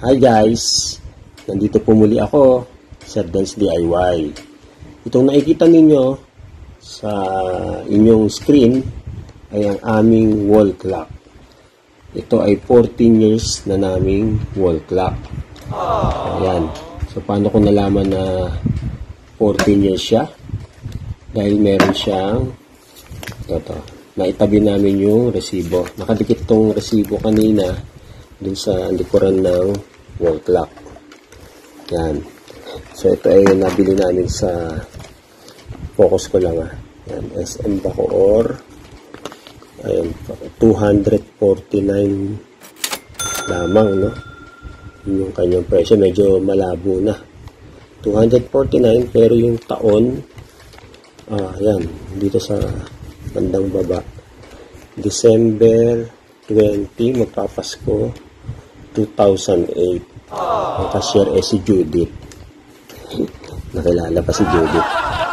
Hi guys! Nandito po muli ako sa Dance DIY. Itong nakikita ninyo sa inyong screen ay ang aming wall clock. Ito ay 14 years na naming wall clock. Ayan. So paano ko nalaman na 14 years siya? Dahil meron siyang ito. Naitabi namin yung resibo. Nakadikit tong resibo kanina dun sa likuran ng wall clock. Yan. So ito ay nabili namin sa focus ko lang Yan. SM Bacoor. Ayan. 249 lamang, no? Yun yung kanyang presyo. Medyo malabo na. 249 pero yung taon yan. Dito sa bandang baba. December 20 magpapasko 2008. Ang cashier si Judith. Nakilala pa si Judith.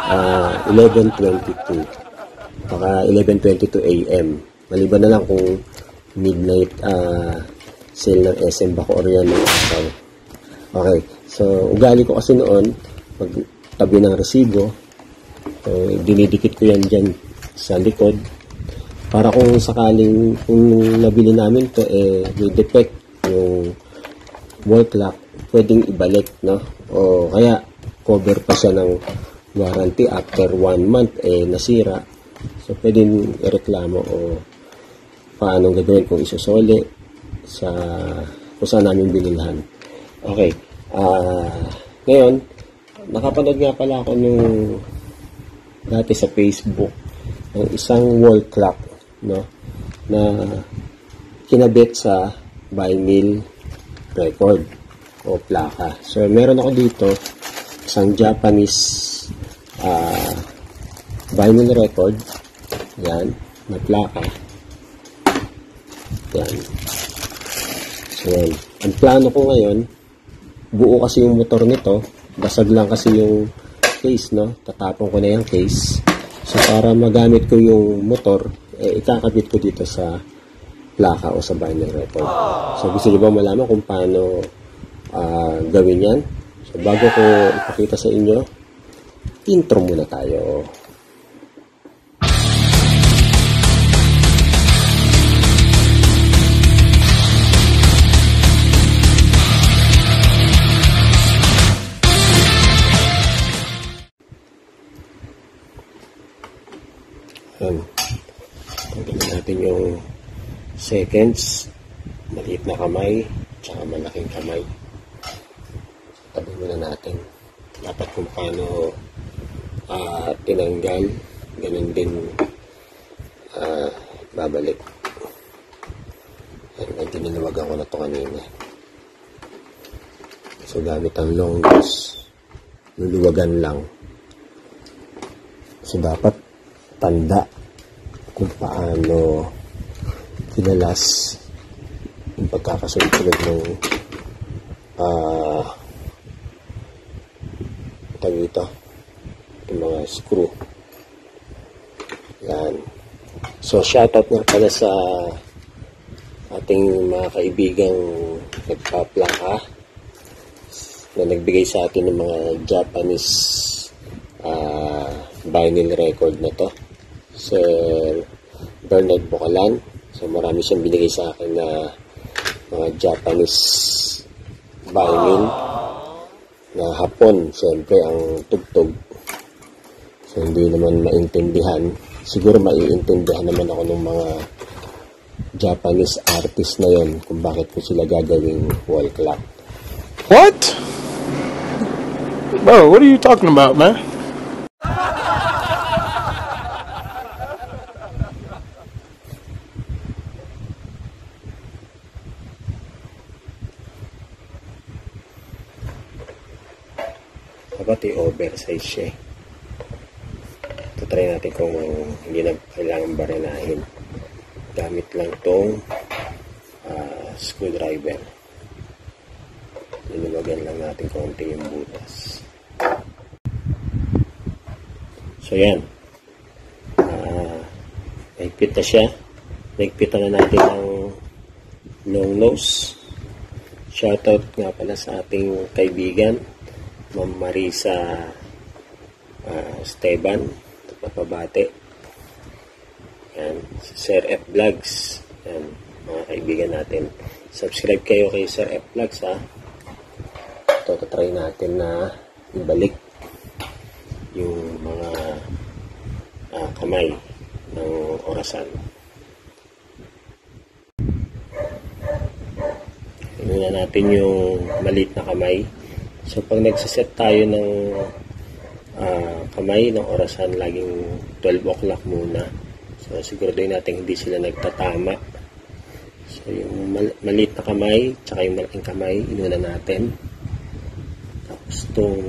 11:22. Baka 11:22 AM. Maliban na lang kung midnight sale ng SM Bacoor yan ng araw. Okay. So, ugali ko kasi noon magtabi ng resibo. So, dinidikit ko yan dyan sa likod. Para kung sakaling kung nabili namin to may defect yung wall clock, pwedeng ibalik, no? O kaya cover pa siya ng warranty after 1 month nasira. So pwedeng ireklamo o paano gagawin kung isusoli sa kung saan namin binilhan. Okay. Ngayon, nakapanood nga pala ako nung dati sa Facebook ng isang wall clock, no, na kinabit sa vinyl record o plaka. So meron ako dito isang Japanese vinyl record, yan, na plaka. Yan. So yan. Ang plano ko ngayon, buo kasi yung motor nito, basag lang kasi yung case, no? Tatapon ko na yung case. So para magamit ko yung motor, ikakabit ko dito sa plaka o sa vinyl record. So gusto niyo ba malaman kung paano gawin yan? So bago ko ipakita sa inyo, intro muna tayo. Tanggalin natin yung seconds, maliit na kamay, tsaka malaking kamay. Tabi muna natin. Dapat kung paano tinanggal, ganun din babalik. Ayan, tininawagan ko na ito kanina. So gamit ang long nose, luluwagan lang. So dapat tanda kung paano kinalas yung pagkakasunod ng tagito yung mga screw. Yan. So shoutout nga pala sa ating mga kaibigang nagpaplaka na nagbigay sa atin ng mga Japanese vinyl record na to, Sir Bernard Bocalan. So marami siyang binigay sa akin na mga Japanese vinyl na Hapon, siyempre ang tugtog. So hindi naman maintindihan. Siguro maiintindihan naman ako ng mga Japanese artist na yon kung bakit ko sila gagawing wall clock. What? Bro, what are you talking about, man? Dapat i-oversize siya. Ito try natin kung hindi na kailangan barinahin. Gamit lang tong screwdriver. Luluwagan lang natin konti yung butas. So yan. Naigpit na siya. Naigpitan na natin ang long nose. Shoutout nga pala sa ating kaibigan, Ma'am Marisa Esteban, Papabate. Yan, si Sir F Vlogs. Yan, mga kaibigan natin. Subscribe kayo kay Sir F Vlogs, ha. Ito, try natin na ibalik yung mga kamay ng orasan. Inuna natin yung maliit na kamay. So, pag nagsiset tayo ng kamay ng orasan, laging 12 o'clock muna. So, siguraduhin natin hindi sila nagtatama. So, yung maliit na kamay, tsaka yung malaking kamay, inuna natin. Tapos, itong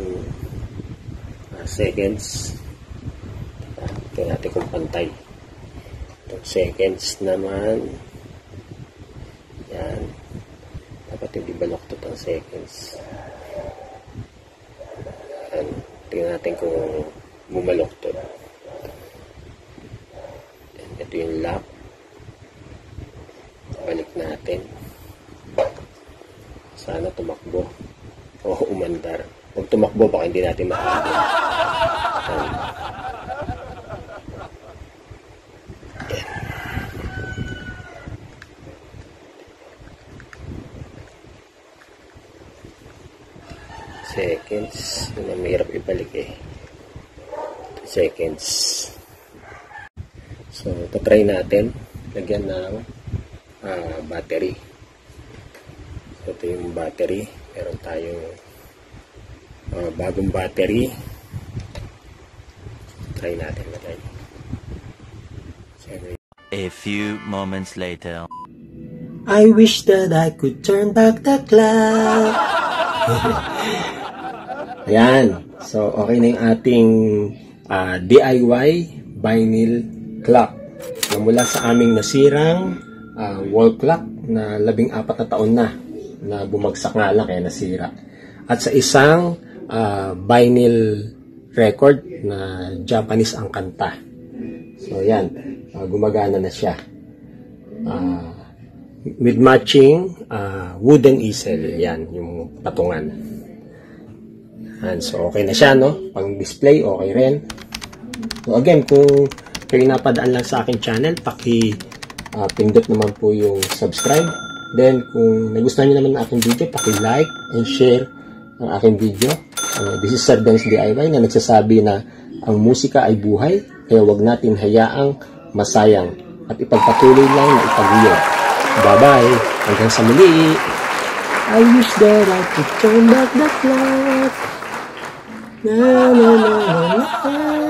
seconds, ito natin kung pantay. Itong seconds naman, yan. Dapat hindi baloktot ang seconds. Yan. Tingnan natin kung bumaloktot. Ito yung lock. Balik natin. Sana tumakbo o umandar. Pag tumakbo, baka hindi natin makakita. Seconds. Yun ang mahirap ibalik eh. Seconds. So, try natin. Lagyan ng battery. So, ito yung battery. Meron tayong bagong battery. Try natin lagay. A few moments later. I wish that I could turn back the clock. Ayan. So, okay na yung ating DIY vinyl clock na mula sa aming nasirang wall clock na 14 na taon na bumagsak nga lang kaya nasira. At sa isang vinyl record na Japanese ang kanta. So, yan. Gumagana na siya. With matching wooden easel. Yan, yung patungan. And so, okay na siya, no? Pang display, okay rin. So, again, kung kayo napadaan lang sa aking channel, pindot naman po yung subscribe. Then, kung nagustuhan nyo naman ang aking video, like and share ang aking video. This is Sir Benz DIY na nagsasabi na ang musika ay buhay, kaya wag natin hayaang masayang at ipagpatuloy lang na ipaguyod. Bye-bye! Hanggang sa muli! I wish that I could turn back the clock. Na na na na na.